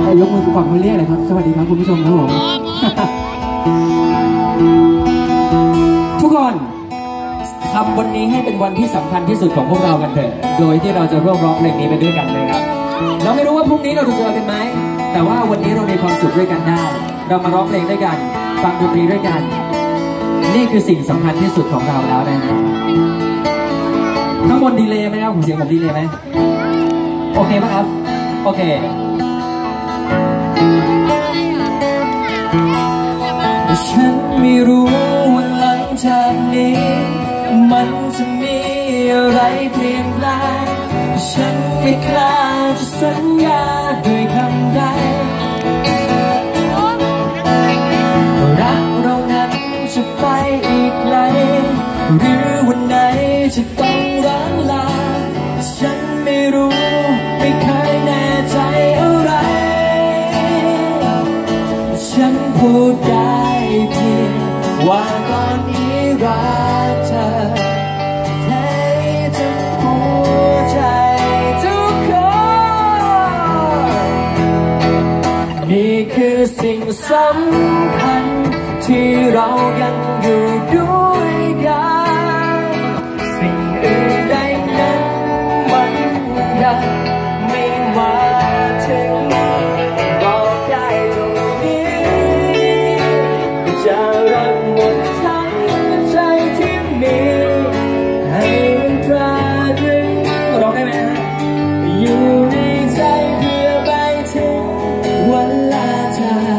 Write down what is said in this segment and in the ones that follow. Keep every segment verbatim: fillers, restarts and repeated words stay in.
ยกมือฝากมือเรียกเลยครับสวัสดีครับคุณผู้ชมครับผมทุกคนทำวันนี้ให้เป็นวันที่สำคัญที่สุดของพวกเรากันเถอะโดยที่เราจะร่วมร้องเพลงนี้ไปด้วยกันเลยครับเราไม่รู้ว่าพรุ่งนี้เราจะเจอกันไหมแต่ว่าวันนี้เรามีความสุขด้วยกันได้เรามาร้องเพลงด้วยกันฟังดนตรีด้วยกันนี่คือสิ่งสำคัญที่สุดของเราแล้วนะฮะข้างบนดีเลย์ไหมครับผมเสียงผมดีเลย์ไหมโอเคป่ะครับโอเคฉันไม่รู้ว่าหลังจากนี้มันจะมีอะไรเปลี่ยนแปลงฉันไม่กล้าจะสัญญาด้วยคำใดรักเรานั้นจะไปอีกไกลหรือวันไหนจะต้องร้างลาฉันไม่รู้ไม่เคยแน่ใจอะไรฉันพูดได้เพียงว่าตอนนี้รักเธอแท้จะหัวใจทุกคนนี่คือสิ่งสำคัญที่เรายังอยู่ด้วยกันสิ่งอื่นใดนั้นมันยังไม่มาถึงบอกได้ตรงนี้จะรักหมดทั้งใจที่มีให้มันตราตรึงร้องได้ไหมฮะอยู่ในใจเพื่อไปถึงวันลาจาก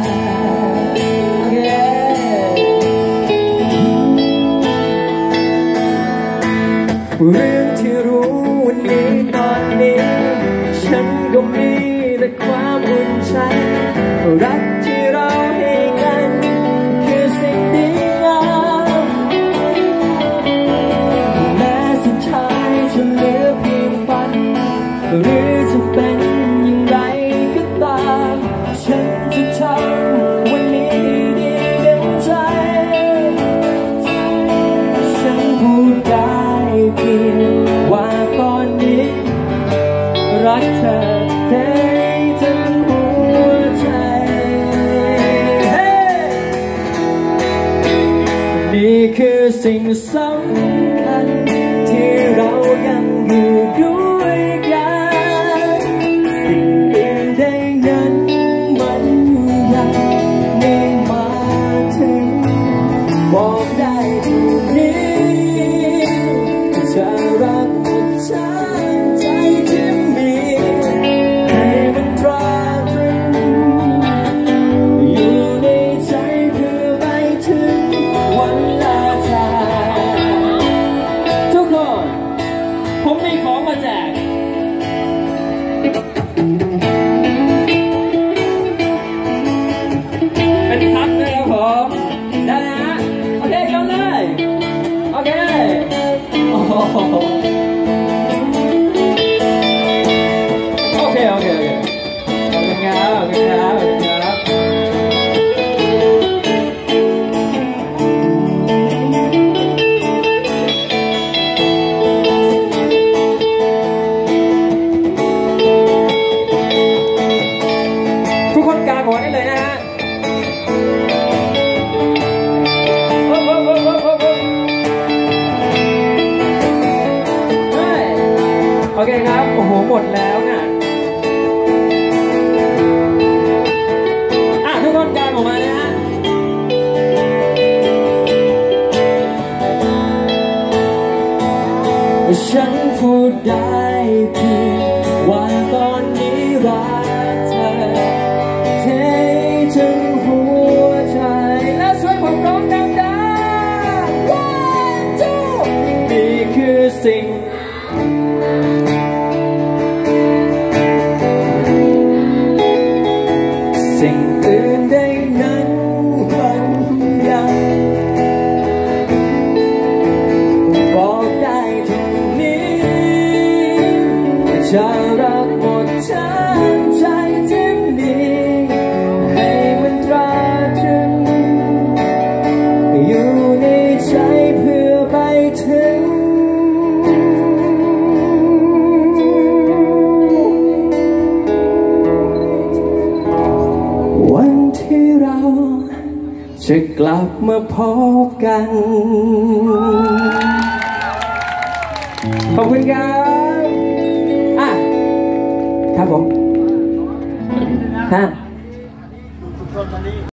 เรื่องที่รู้วันนี้ตอนนี้ฉันก็มีแต่ความอุ่นใจรักที่เราให้กันคือสิ่งดีงามแม้สุดท้ายจะเหลือเพียงฝันหรือจะเป็นอย่างไรก็ตามฉันจะทำวันนี้ดีเต็มใจฉันพูดได้เพียงว่าตอนนี้รักเธอได้ทั้งหัวใจนี่คือสิ่งสำคัญที่เรายังอยู่ด้วยกันสิ่งอื่นใดนั้นมันยังไม่มาถึงบอกได้ตรงนี้จะรักหมดทั้งใจที่มีให้มันตราตรึงอยู่ในใจเพื่อไปถึงวันลาจากทุกคนผมมีของมาแจกเป็นพักนะครับผมได้นะฮะโอเคยกเลยโอเคโอ้โหโอเคโอเคโอเคขอบคุณครับขอบคุณครับขอบคุณครับทุกคนกางหัวได้เลยนะฮะโอเคครับโอ้โหหมดแล้วนะอ่ะทุกคนกางออกมานะฮะฉันพูดได้เพียงว่าตอนนี้รักเธอเทถึงหัวใจและช่วยผมร้องดังๆ one two นี่คือสิ่งสิ่งอื่นใดนั้นมันยังบอกได้ตรงนี้จะรักหมดทั้งใจจะกลับมาพบกันขอบคุณครับอ่ะครับผมฮะ